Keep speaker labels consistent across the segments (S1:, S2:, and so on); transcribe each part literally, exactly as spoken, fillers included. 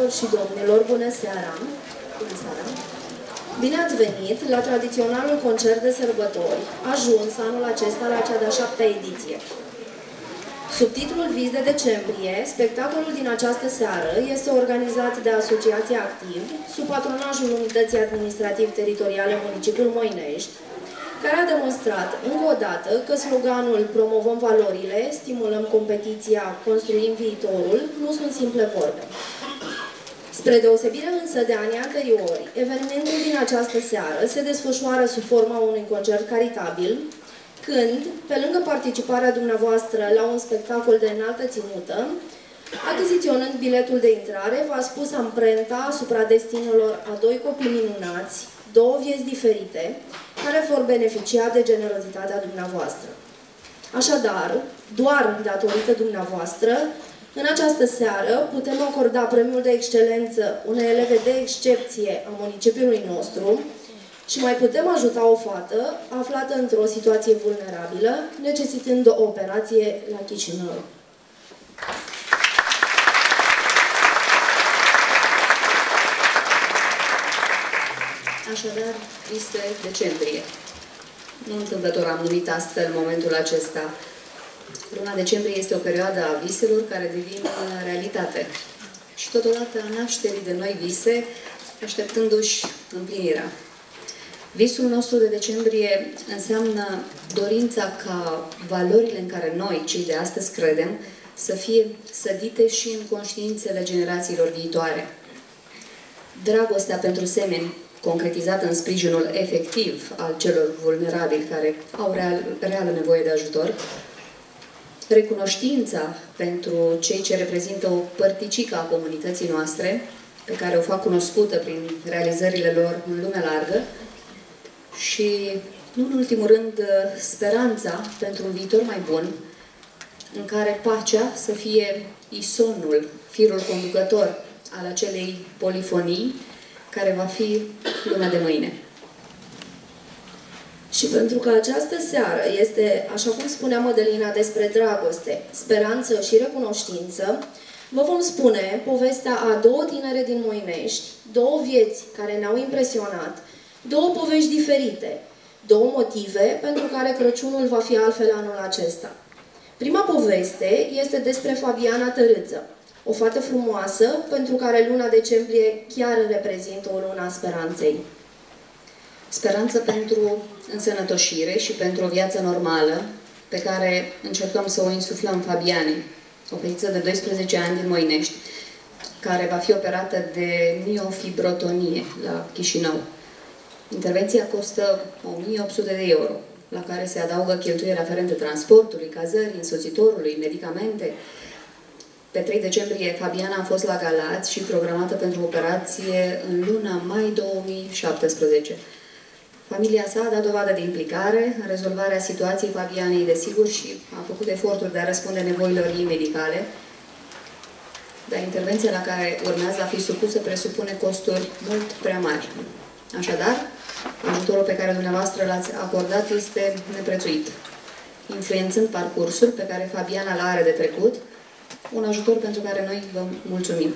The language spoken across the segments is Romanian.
S1: Doamnelor și domnilor, bună seara! Bună seara! Bine ați venit la tradiționalul concert de sărbători, ajuns anul acesta la cea de-a șaptea ediție. Sub titlul Vis de decembrie, spectacolul din această seară este organizat de Asociația Activ, sub patronajul Unității Administrativ-Teritoriale Municipiul Moinești, care a demonstrat încă o dată că sloganul Promovăm valorile, stimulăm competiția, construim viitorul, nu sunt simple vorbe. Spre deosebire însă de anii anteriori, evenimentul din această seară se desfășoară sub forma unui concert caritabil, când, pe lângă participarea dumneavoastră la un spectacol de înaltă ținută, achiziționând biletul de intrare, v-a spus amprenta asupra destinelor a doi copii minunați, două vieți diferite, care vor beneficia de generozitatea dumneavoastră. Așadar, doar datorită dumneavoastră, în această seară putem acorda premiul de excelență unei eleve de excepție a municipiului nostru și mai putem ajuta o fată aflată într-o situație vulnerabilă, necesitând o operație la Chișinău.
S2: Așadar, este decembrie. Nu întâmplător am numit astfel momentul acesta. Luna decembrie este o perioadă a viselor care devin realitate. Și totodată a nașterii de noi vise, așteptându-și împlinirea. Visul nostru de decembrie înseamnă dorința ca valorile în care noi, cei de astăzi, credem, să fie sădite și în conștiințele generațiilor viitoare. Dragostea pentru semeni, concretizată în sprijinul efectiv al celor vulnerabili care au real, reală nevoie de ajutor, recunoștința pentru cei ce reprezintă o părticică a comunității noastre, pe care o fac cunoscută prin realizările lor în lumea largă, și, nu în ultimul rând, speranța pentru un viitor mai bun, în care pacea să fie isonul, firul conducător al acelei polifonii, care va fi lumea de mâine.
S1: Și pentru că această seară este, așa cum spunea Mădălina, despre dragoste, speranță și recunoștință, vă vom spune povestea a două tinere din Moinești, două vieți care ne-au impresionat, două povești diferite, două motive pentru care Crăciunul va fi altfel anul acesta. Prima poveste este despre Fabiana Tărâță, o fată frumoasă pentru care luna decembrie chiar reprezintă o lună a speranței.
S2: Speranță pentru însănătoșire și pentru o viață normală pe care încercăm să o insuflăm Fabianei, o fetiță de doisprezece ani din Moinești, care va fi operată de miofibrotonie la Chișinău. Intervenția costă o mie opt sute de euro, la care se adaugă cheltuieli aferente transportului, cazării, însoțitorului, medicamente. Pe trei decembrie, Fabiana a fost la Galați și programată pentru operație în luna mai două mii șaptesprezece. Familia sa a dat dovadă de implicare în rezolvarea situației Fabianei, desigur, și a făcut eforturi de a răspunde nevoilor ei medicale, dar intervenția la care urmează a fi supusă presupune costuri mult prea mari. Așadar, ajutorul pe care dumneavoastră l-ați acordat este neprețuit, influențând parcursul pe care Fabiana l are de trecut, un ajutor pentru care noi vă mulțumim.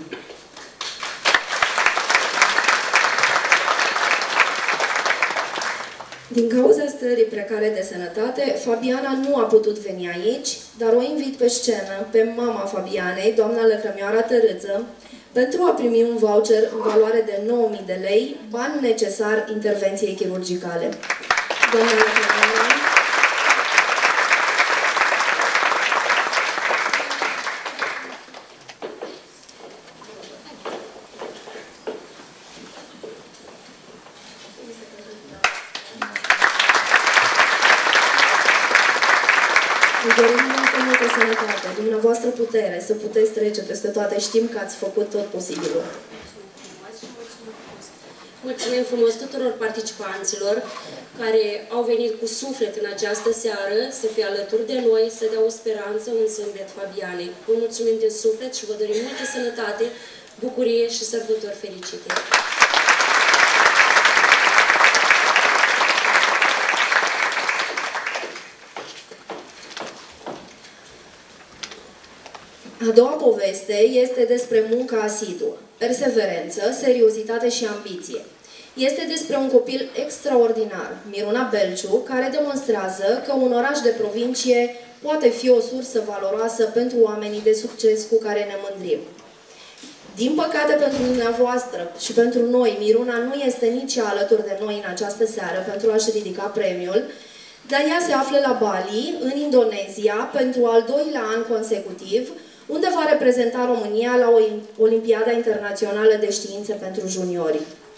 S1: Din cauza stării precare de sănătate, Fabiana nu a putut veni aici, dar o invit pe scenă pe mama Fabianei, doamna Lăcrămioara Tărâță, pentru a primi un voucher în valoare de nouă mii de lei, bani necesar intervenției chirurgicale. Doamna Lăcrămioara. Dumneavoastră putere, să puteți trece peste toate. Știm că ați făcut tot posibilul.
S3: Mulțumim frumos tuturor participanților care au venit cu suflet în această seară, să fie alături de noi, să dea o speranță, un zâmbet Fabianei. Vă mulțumim din suflet și vă dorim multă sănătate, bucurie și sărbători fericite. A doua poveste este despre munca asiduă.
S1: perseverență, seriozitate și ambiție. Este despre un copil extraordinar, Miruna Belciu, care demonstrează că un oraș de provincie poate fi o sursă valoroasă pentru oamenii de succes cu care ne mândrim. Din păcate pentru dumneavoastră și pentru noi, Miruna nu este nici alături de noi în această seară pentru a-și ridica premiul, dar ea se află la Bali, în Indonezia, pentru al doilea an consecutiv, unde va reprezenta România la Olimpiada Internațională de Științe pentru Juniori.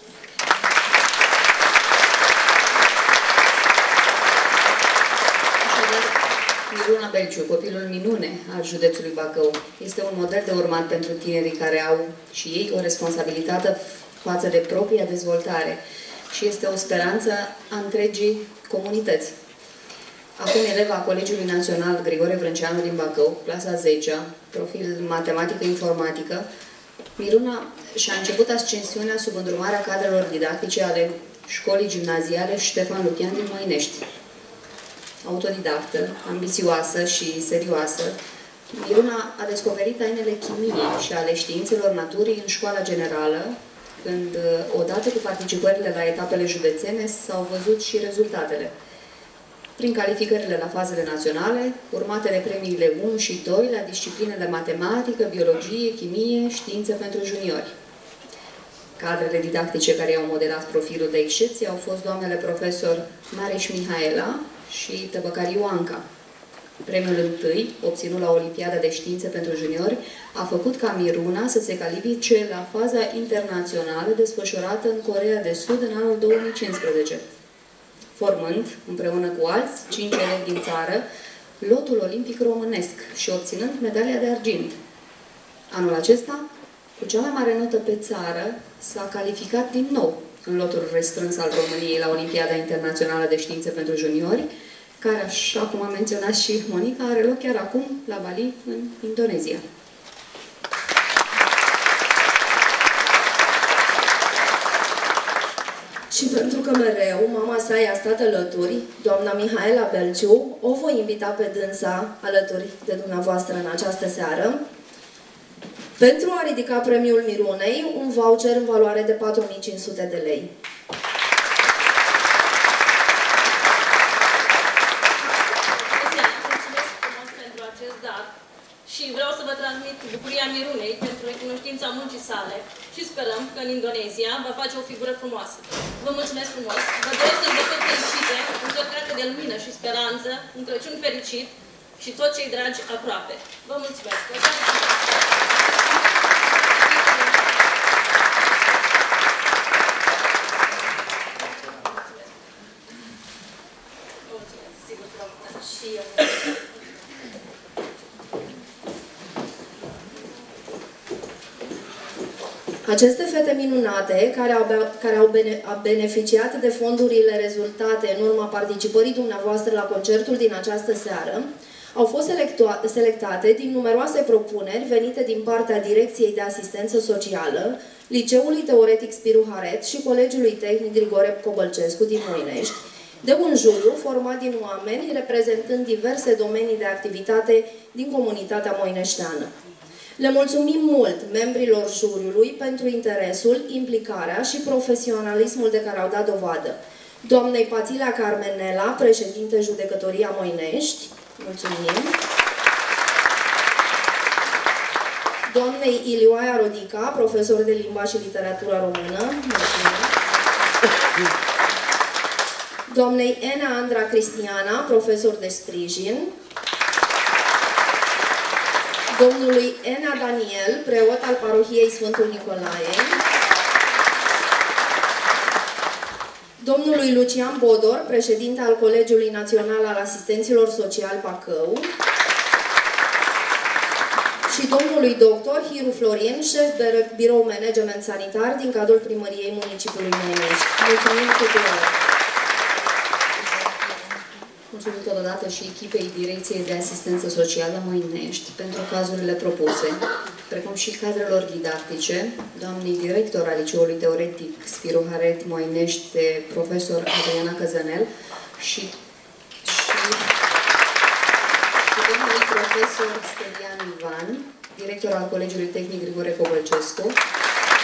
S2: Miruna Belciu, copilul minune al județului Bacău, este un model de urmat pentru tinerii care au și ei o responsabilitate față de propria dezvoltare și este o speranță a întregii comunități. Acum eleva Colegiului Național Grigore Vrânceanu din Bacău, clasa zecea, profil matematică-informatică, Miruna și-a început ascensiunea sub îndrumarea cadrelor didactice ale școlii gimnaziale Ștefan Lucian din Moinești. Autodidactă, ambițioasă și serioasă, Miruna a descoperit tainele chimiei și ale științelor naturii în școala generală, când, odată cu participările la etapele județene, s-au văzut și rezultatele. Prin calificările la fazele naționale, urmate de premiile unu și doi la disciplinele matematică, biologie, chimie, științe pentru juniori. Cadrele didactice care i-au modelat profilul de excepție au fost doamnele profesor Mareș Mihaela și Tăbăcariu Anca. Premiul întâi, obținut la Olimpiada de Științe pentru Juniori, a făcut ca Miruna să se califice la faza internațională desfășurată în Coreea de Sud în anul două mii cincisprezece, formând, împreună cu alți cinci elevi din țară, lotul olimpic românesc și obținând medalia de argint. Anul acesta, cu cea mai mare notă pe țară, s-a calificat din nou în lotul restrâns al României la Olimpiada Internațională de Științe pentru Juniori, care, așa cum a menționat și Monica, are loc chiar acum la Bali, în Indonezia.
S1: Și pentru că mereu mama sa i-a stat alături, doamna Mihaela Belciu, o voi invita pe dânsa alături de dumneavoastră în această seară, pentru a ridica premiul Mirunei, un voucher în valoare de patru mii cinci sute de lei.
S4: Mulțumesc frumos pentru acest dar și vreau să vă transmit bucuria Mirunei pentru recunoștința muncii sale și sperăm că în Indonezia va face o figură frumoasă. Vă mulțumesc frumos, vă doresc sărbători fericite, încărcate de lumină și speranță, un Crăciun fericit și toți cei dragi aproape. Vă mulțumesc!
S1: Aceste fete minunate, care au, care au bene, beneficiat de fondurile rezultate în urma participării dumneavoastră la concertul din această seară, au fost selectate din numeroase propuneri venite din partea Direcției de Asistență Socială, Liceului Teoretic Spiru Haret și Colegiului Tehnic Grigore Cobălcescu din Moinești, de un juriu format din oameni reprezentând diverse domenii de activitate din comunitatea moineșteană. Le mulțumim mult membrilor juriului pentru interesul, implicarea și profesionalismul de care au dat dovadă. Doamnei Patilea Carmenela, președinte Judecătoria Moinești, mulțumim. Doamnei Ilioaia Rodica, profesor de limba și literatură română, mulțumim. Doamnei Ena Andra Cristiana, profesor de sprijin. Domnului Ena Daniel, preot al parohiei Sfântul Nicolae. Domnului Lucian Bodor, președinte al Colegiului Național al Asistenților Sociali Bacău. Și domnului doctor Hiru Florin, șef de birou management sanitar din cadrul primăriei municipiului Moinești. Mulțumim tuturor!
S2: Mulțumim totodată și echipei Direcției de Asistență Socială Moinești pentru cazurile propuse, precum și cadrelor didactice, doamnei director al Liceului Teoretic Spiru Haret Moinești, de profesor Adriana Căzănel și, și, și domnului profesor Stelian Ivan, director al Colegiului Tehnic Grigore Cobălcescu,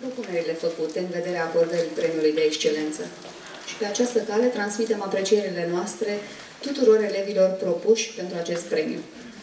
S2: propunerile făcute în vederea acordării premiului de excelență. Și pe această cale transmitem aprecierile noastre tuturor elevilor propuși pentru acest premiu.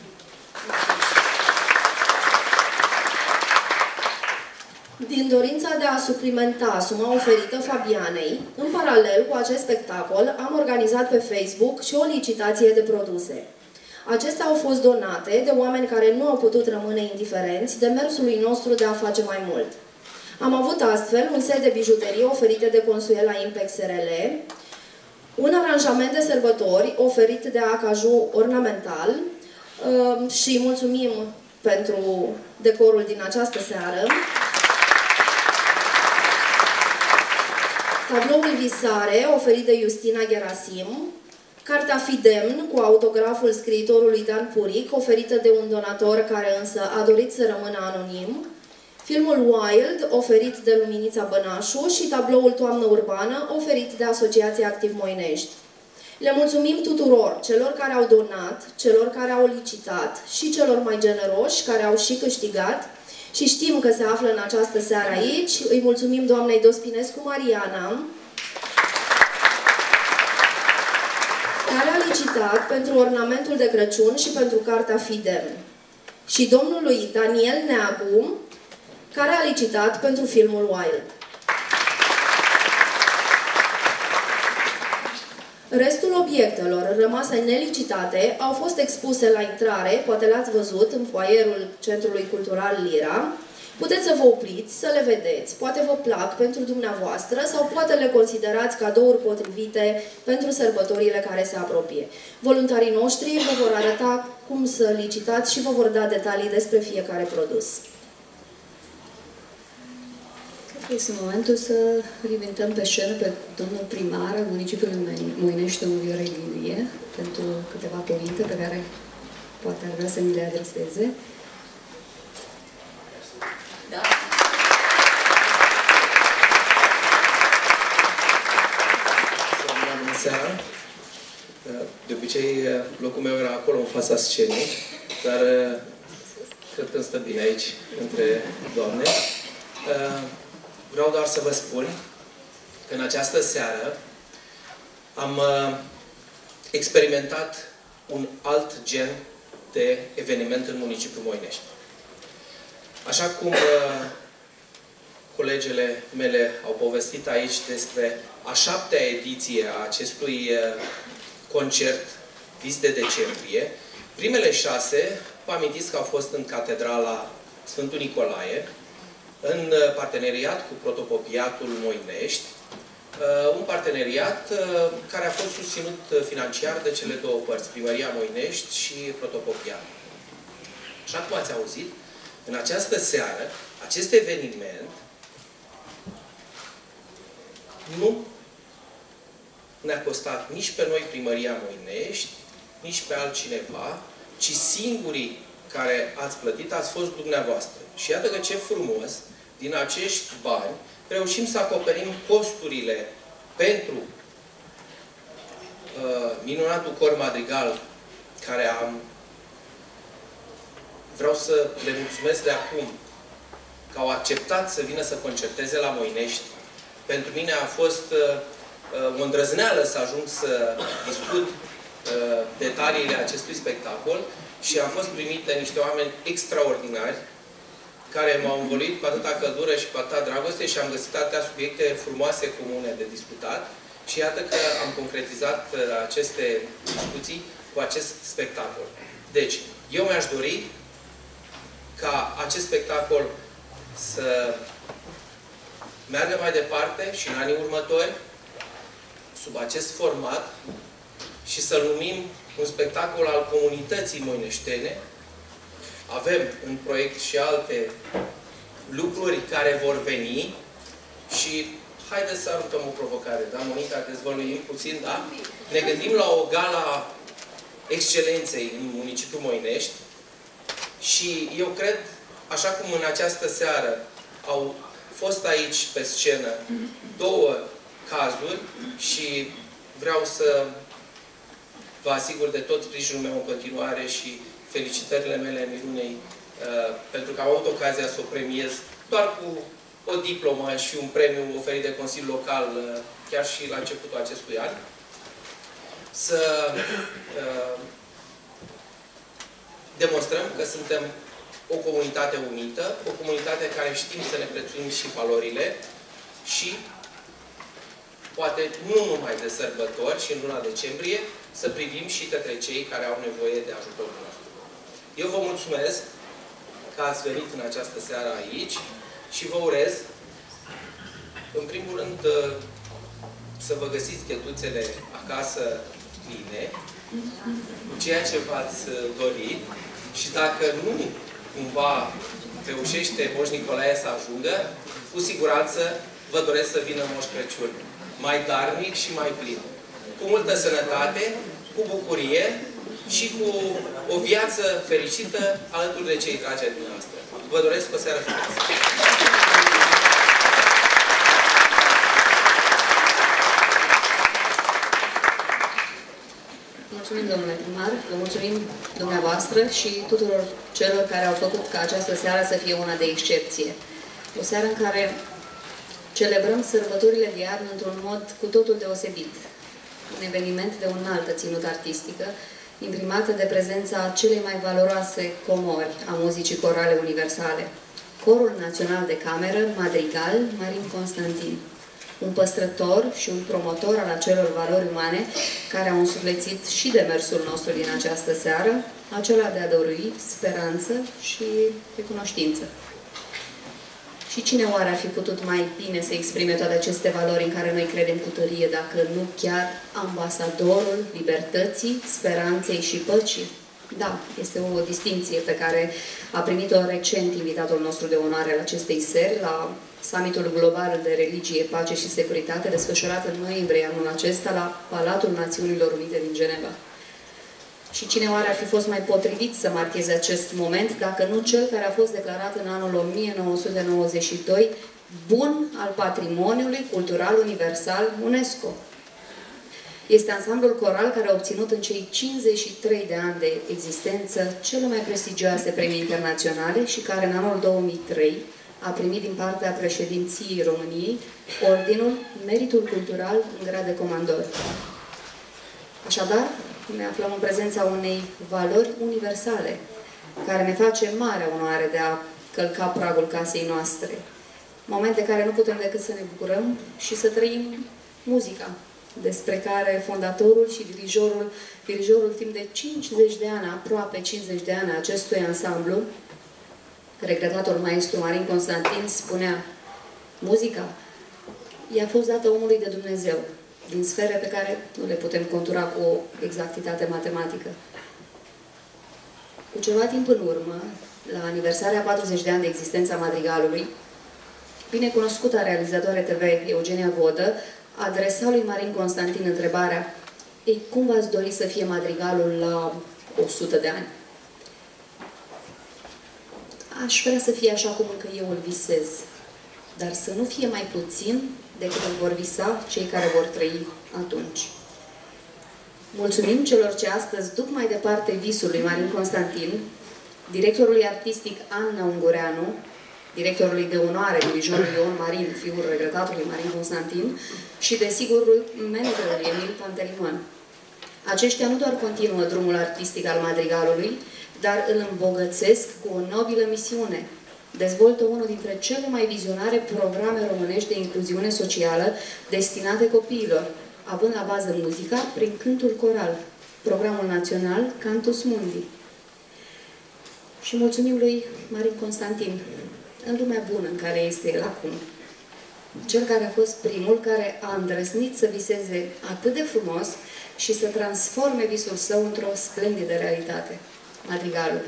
S1: Din dorința de a suplimenta suma oferită Fabianei, în paralel cu acest spectacol, am organizat pe Facebook și o licitație de produse. Acestea au fost donate de oameni care nu au putut rămâne indiferenți demersului nostru de a face mai mult. Am avut astfel un set de bijuterii oferite de Consuela Impex R L, un aranjament de sărbători oferit de Acaju Ornamental și mulțumim pentru decorul din această seară. Tabloul Visare, oferit de Justina Gerasim, cartea Fidemn, cu autograful scriitorului Dan Puric, oferită de un donator care însă a dorit să rămână anonim, filmul Wild, oferit de Luminița Bănașu și tabloul Toamnă Urbană, oferit de Asociația Activ Moinești. Le mulțumim tuturor, celor care au donat, celor care au licitat și celor mai generoși, care au și câștigat, și știm că se află în această seară aici. Îi mulțumim doamnei Dospinescu Mariana, care a licitat pentru ornamentul de Crăciun și pentru cartea Fidemn. Și domnului Daniel Neagu, care a licitat pentru filmul Wild. Restul obiectelor rămase nelicitate au fost expuse la intrare, poate le-ați văzut în foaierul Centrului Cultural Lira. Puteți să vă opriți, să le vedeți, poate vă plac pentru dumneavoastră sau poate le considerați cadouri potrivite pentru sărbătorile care se apropie. Voluntarii noștri vă vor arăta cum să licitați și vă vor da detalii despre fiecare produs.
S2: Este momentul să îl invităm pe scenă pe domnul primar al municipiului Moinești, domnul Viorel Ilie, pentru câteva cuvinte pe care poate ar vrea să mi le adreseze.
S5: Da.
S6: Bună seara! De obicei, locul meu era acolo, în fața scenei, dar cred că îmi stă bine aici, între doamne. Vreau doar să vă spun că în această seară am experimentat un alt gen de eveniment în municipiul Moinești. Așa cum colegele mele au povestit aici despre a șaptea ediție a acestui concert Vis de Decembrie, primele șase, vă amintiți că au fost în Catedrala Sfântul Nicolae, în parteneriat cu Protopopiatul Moinești, un parteneriat care a fost susținut financiar de cele două părți, Primăria Moinești și Protopopiatul. Așa cum ați auzit, în această seară, acest eveniment nu ne-a costat nici pe noi Primăria Moinești, nici pe altcineva, ci singurii care ați plătit ați fost dumneavoastră. Și iată că ce frumos, din acești bani, reușim să acoperim costurile pentru uh, minunatul cor madrigal, care am... Vreau să le mulțumesc de acum că au acceptat să vină să concerteze la Moinești. Pentru mine a fost uh, o îndrăzneală să ajung să discut uh, detaliile acestui spectacol și am fost primit de niște oameni extraordinari care m-au învăluit cu atâta căldură și cu atâta dragoste și am găsit atâtea subiecte frumoase comune de discutat și iată că am concretizat uh, aceste discuții cu acest spectacol. Deci, eu mi-aș dori ca acest spectacol să meargă mai departe și în anii următori, sub acest format, și să-l numim un spectacol al comunității moineștene. Avem în proiect și alte lucruri care vor veni și haideți să aruncăm o provocare, da, Monica? Dezvăluim puțin, da? Ne gândim la o gala excelenței în municipiul Moinești și eu cred, așa cum în această seară au fost aici pe scenă două cazuri și vreau să vă asigur de tot sprijinul meu în continuare și felicitările mele Mirunei uh, pentru că am avut ocazia să o premiez doar cu o diplomă și un premiu oferit de Consiliul Local chiar și la începutul acestui an. Să uh, demonstrăm că suntem o comunitate unită, o comunitate care știm să ne prețuim și valorile și poate nu numai de sărbători și în luna decembrie, să privim și către cei care au nevoie de ajutorul nostru. Eu vă mulțumesc că ați venit în această seară aici și vă urez, în primul rând, să vă găsiți chetuțele acasă pline, ceea ce v-ați dorit și dacă nu cumva reușește Moș Nicolae să ajungă, cu siguranță vă doresc să vină Moș Crăciun mai darnic și mai plin. Cu multă sănătate, cu bucurie și cu o viață fericită alături de cei dragi ai dumneavoastră. Vă doresc o seară frumoasă!
S2: Mulțumim, domnule primar, vă mulțumim dumneavoastră și tuturor celor care au făcut ca această seară să fie una de excepție. O seară în care celebrăm sărbătorile de iarnă într-un mod cu totul deosebit. Un eveniment de o înaltă ținută artistică, imprimată de prezența celei mai valoroase comori a muzicii corale universale. Corul Național de Cameră, Madrigal, Marin Constantin. Un păstrător și un promotor al acelor valori umane care au însuflețit și demersul nostru din această seară, acela de a dărui speranță și recunoștință. Și cine oare ar fi putut mai bine să exprime toate aceste valori în care noi credem cu tărie, dacă nu chiar ambasadorul libertății, speranței și păcii? Da, este o distinție pe care a primit-o recent invitatul nostru de onoare la acestei seri, la summitul global de religie, pace și securitate, desfășurat în noiembrie anul acesta la Palatul Națiunilor Unite din Geneva. Și cine oare ar fi fost mai potrivit să marcheze acest moment, dacă nu cel care a fost declarat în anul o mie nouă sute nouăzeci și doi bun al patrimoniului cultural universal UNESCO. Este ansamblul coral care a obținut în cei cincizeci și trei de ani de existență cele mai prestigioase premii internaționale și care în anul două mii trei a primit din partea președinției României Ordinul Meritul Cultural în grad de comandor. Așadar, ne aflăm în prezența unei valori universale, care ne face mare onoare de a călca pragul casei noastre. Momente care nu putem decât să ne bucurăm și să trăim muzica, despre care fondatorul și dirijorul, dirijorul timp de cincizeci de ani, aproape cincizeci de ani acestui ansamblu, regretatul maestru Marin Constantin, spunea: muzica i-a fost dată omului de Dumnezeu, din sfere pe care nu le putem contura cu o exactitate matematică. Cu ceva timp în urmă, la aniversarea patruzeci de ani de existența Madrigalului, binecunoscuta realizatoare T V Eugenia Vodă adresa lui Marin Constantin întrebarea: ei, cum v-ați dori să fie Madrigalul la o sută de ani? Aș vrea să fie așa cum încă eu îl visez, dar să nu fie mai puțin decât îl vor visa cei care vor trăi atunci. Mulțumim celor ce astăzi duc mai departe visul lui Marin Constantin, directorului artistic Anna Ungureanu, directorului de onoare, dirijorul Ion Marin, fiul regretatului Marin Constantin, și, desigur, managerul Emil Pantelimon. Aceștia nu doar continuă drumul artistic al Madrigalului, dar îl îmbogățesc cu o nobilă misiune. Dezvoltă unul dintre cele mai vizionare programe românești de incluziune socială destinate copiilor, având la bază muzica prin cântul coral, programul național Cantus Mundi. Și mulțumim lui Marin Constantin, în lumea bună în care este el acum. Cel care a fost primul care a îndrăznit să viseze atât de frumos și să transforme visul său într-o splendidă realitate. Madrigalul.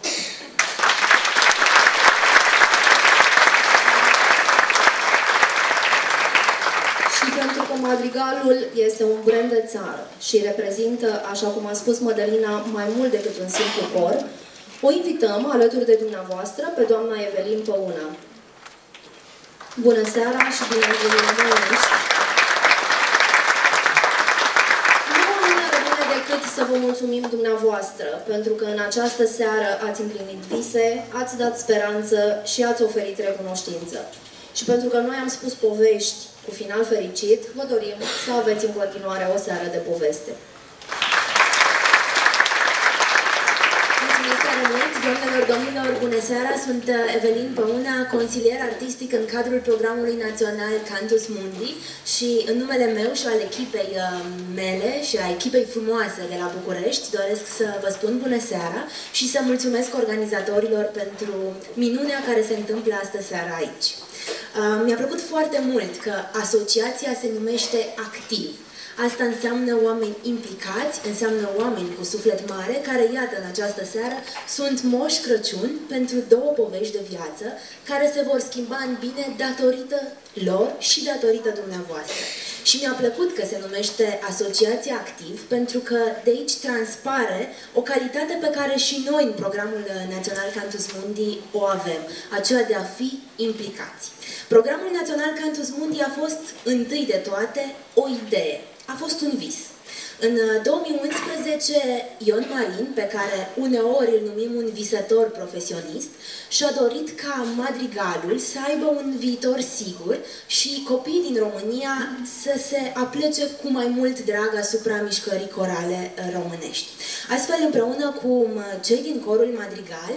S1: Și pentru că Madrigalul este un brand de țară și reprezintă, așa cum a spus Mădălina, mai mult decât un simplu cor, o invităm alături de dumneavoastră pe doamna Evelin Păuna. Bună seara și bine ați venit la Moinești! Nu ne rămâne decât să vă mulțumim dumneavoastră, pentru că în această seară ați împlinit vise, ați dat speranță și ați oferit recunoștință. Și pentru că noi am spus povești cu final fericit, vă dorim să aveți în continuare o seară de poveste. Mulțumesc tare mult, doamnelor, domnilor, bună seara! Sunt Evelin Păuna, consilier artistic în cadrul programului național Cantus Mundi și în numele meu și al echipei mele și a echipei frumoase de la București doresc să vă spun bună seara și să mulțumesc organizatorilor pentru minunea care se întâmplă astă seară aici. Mi-a plăcut foarte mult că asociația se numește Activ. Asta înseamnă oameni implicați, înseamnă oameni cu suflet mare, care, iată, în această seară, sunt Moș Crăciun pentru două povești de viață, care se vor schimba în bine datorită lor și datorită dumneavoastră. Și mi-a plăcut că se numește Asociația Activ, pentru că de aici transpare o calitate pe care și noi, în programul național Cantus Mundi, o avem, aceea de a fi implicați. Programul național Cantus Mundi a fost, întâi de toate, o idee. A fost un vis. În două mii unsprezece, Ion Marin, pe care uneori îl numim un visător profesionist, și-a dorit ca madrigalul să aibă un viitor sigur și copiii din România să se aplece cu mai mult drag asupra mișcării corale românești. Astfel, împreună cu cei din corul madrigal,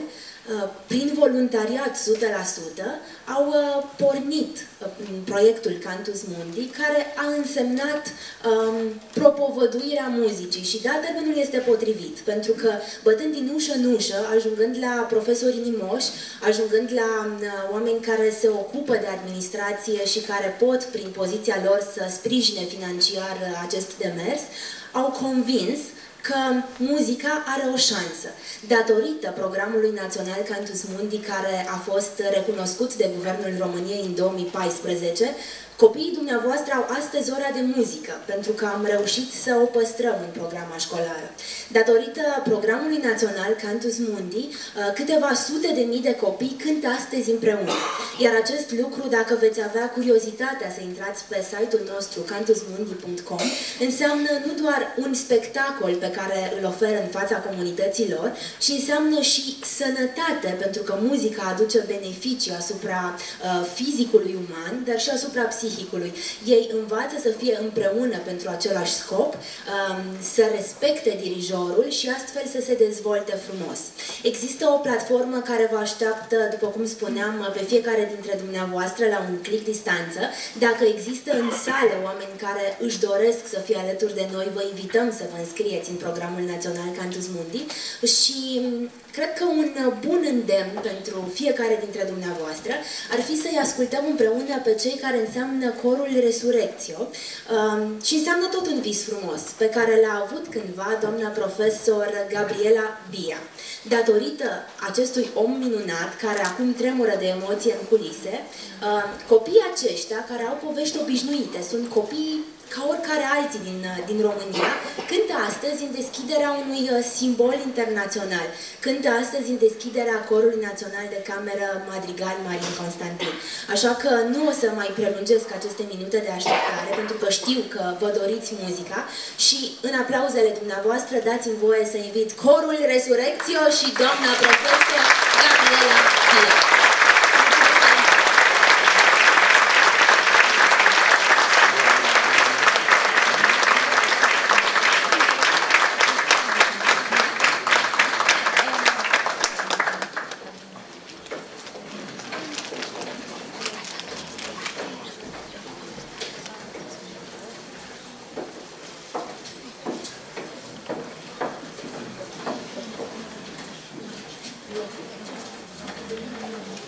S1: prin voluntariat o sută la sută, au pornit proiectul Cantus Mundi, care a însemnat um, propovăduirea muzicii. Și da, termenul este potrivit, pentru că bătând din ușă în ușă, ajungând la profesori inimoși, ajungând la uh, oameni care se ocupă de administrație și care pot, prin poziția lor, să sprijine financiar acest demers, au convins că muzica are o șansă. Datorită programului național Cantus Mundi, care a fost recunoscut de Guvernul României în două mii paisprezece, copiii dumneavoastră au astăzi ora de muzică, pentru că am reușit să o păstrăm în programa școlară. Datorită programului național Cantus Mundi, câteva sute de mii de copii cântă astăzi împreună. Iar acest lucru, dacă veți avea curiozitatea să intrați pe site-ul nostru cantus mundi punct com, înseamnă nu doar un spectacol pe care îl oferă în fața comunităților, ci înseamnă și sănătate, pentru că muzica aduce beneficii asupra uh, fizicului uman, dar și asupra psihicului. Ei învață să fie împreună pentru același scop, um, să respecte dirijorul și astfel să se dezvolte frumos. Există o platformă care vă așteaptă, după cum spuneam, pe fiecare dintre dumneavoastră la un click distanță. Dacă există în sală oameni care își doresc să fie alături de noi, vă invităm să vă înscrieți în programul național Cantus Mundi și cred că un bun îndemn pentru fiecare dintre dumneavoastră ar fi să-i ascultăm împreună pe cei care înseamnă corul Resurrectio um, și înseamnă tot un vis frumos pe care l-a avut cândva doamna profesor Gabriela Bia. Datorită acestui om minunat, care acum tremură de emoție în culise, uh, copiii aceștia, care au povești obișnuite, sunt copii ca oricare alții din, din România, cântă astăzi în deschiderea unui simbol internațional. Cântă astăzi în deschiderea Corului Național de Cameră Madrigal Marin Constantin. Așa că nu o să mai prelungesc aceste minute de așteptare, pentru că știu că vă doriți muzica și în aplauzele dumneavoastră dați-mi voie să invit Corul Resurrectio și doamna profesor Gabriela Bia.
S5: Thank you.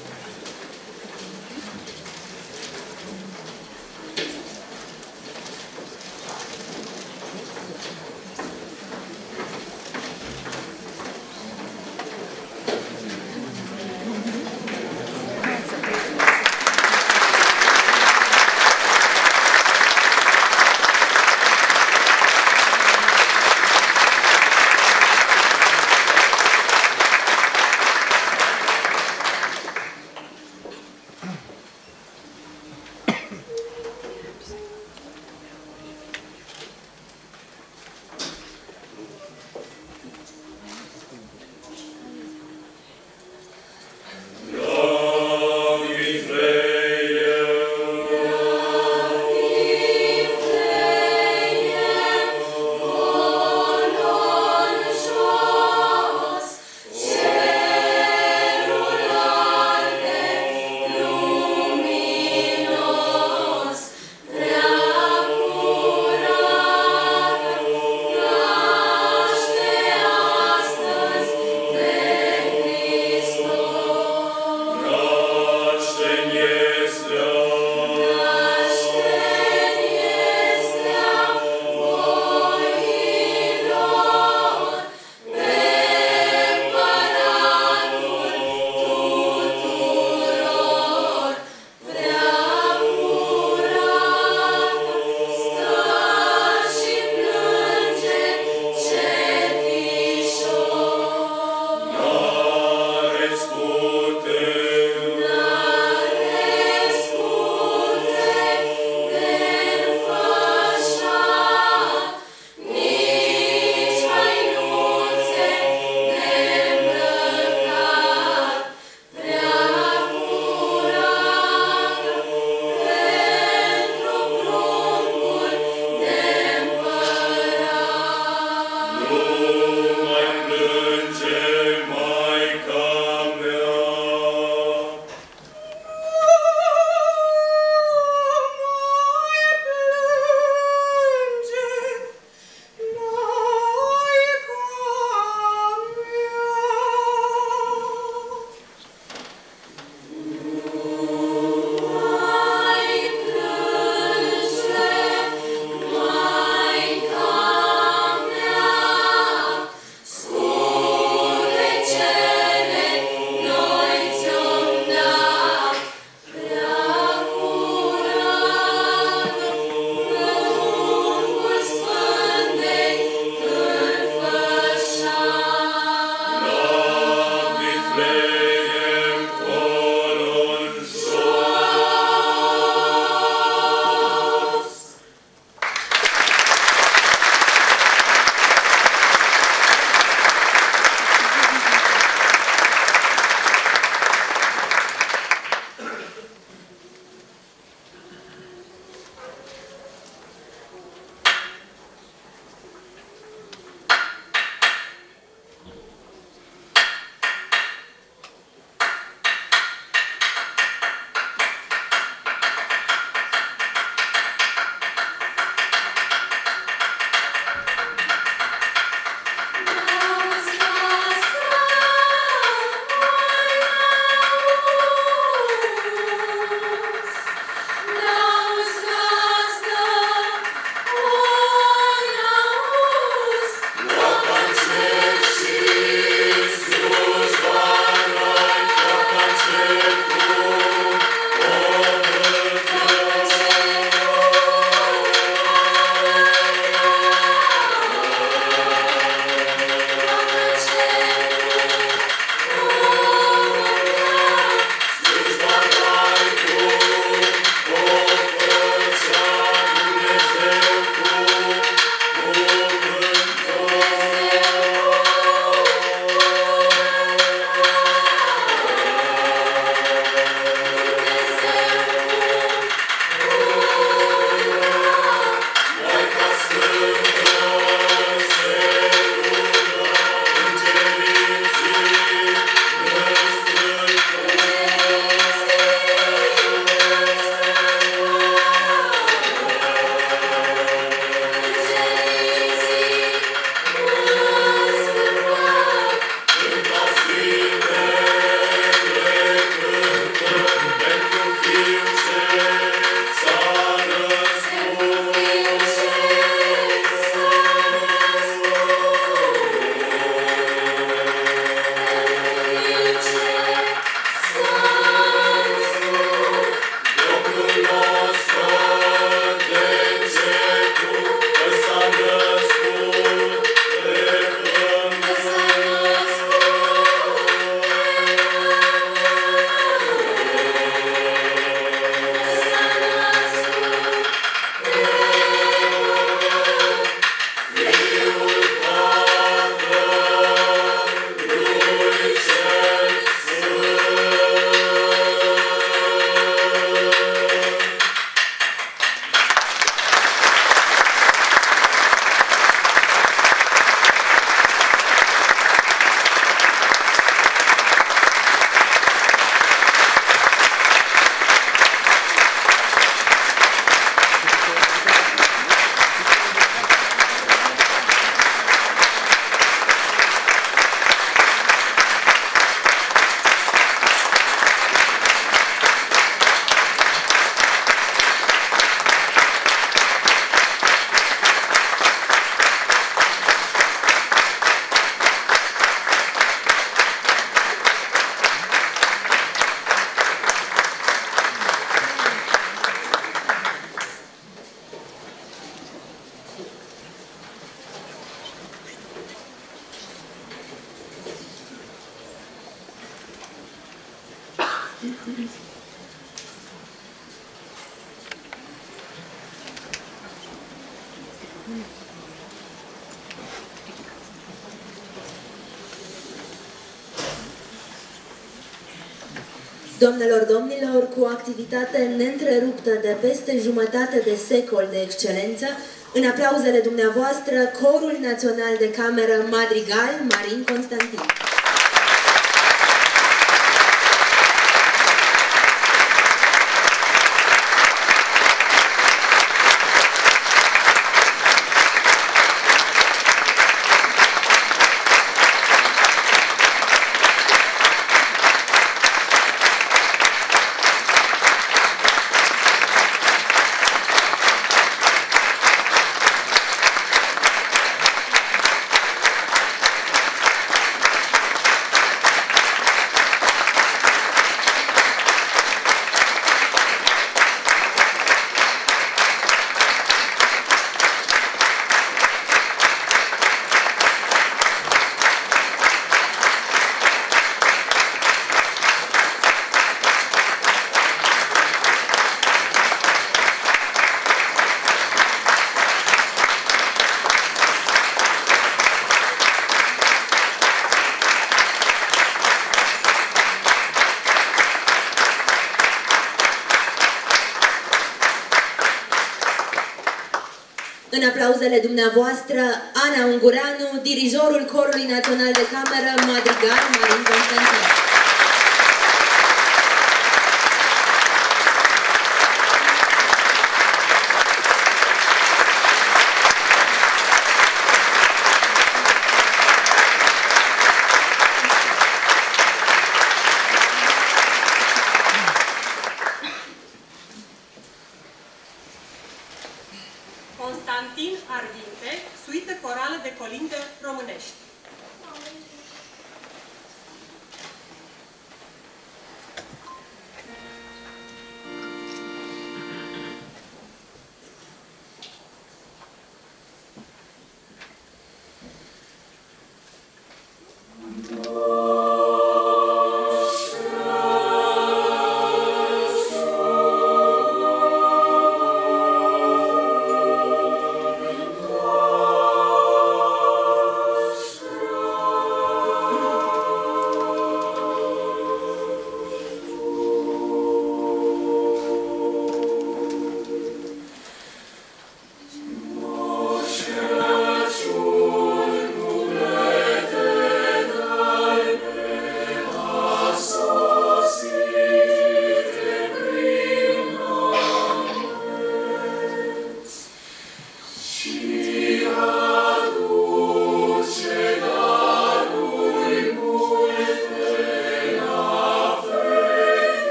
S1: Doamnelor, domnilor, cu o activitate neîntreruptă de peste jumătate de secol de excelență, în aplauzele dumneavoastră, Corul Național de Cameră Madrigal Marin Constantin. În aplauzele dumneavoastră, Ana Ungureanu, dirijorul Corului Național de Cameră Madrigal Marin Constantin.
S5: Constantin Arvinte, suită corală de colinde românești.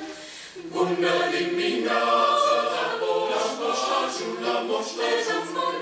S7: Bună dimineața, la moș, moș, ajung la moș, moș,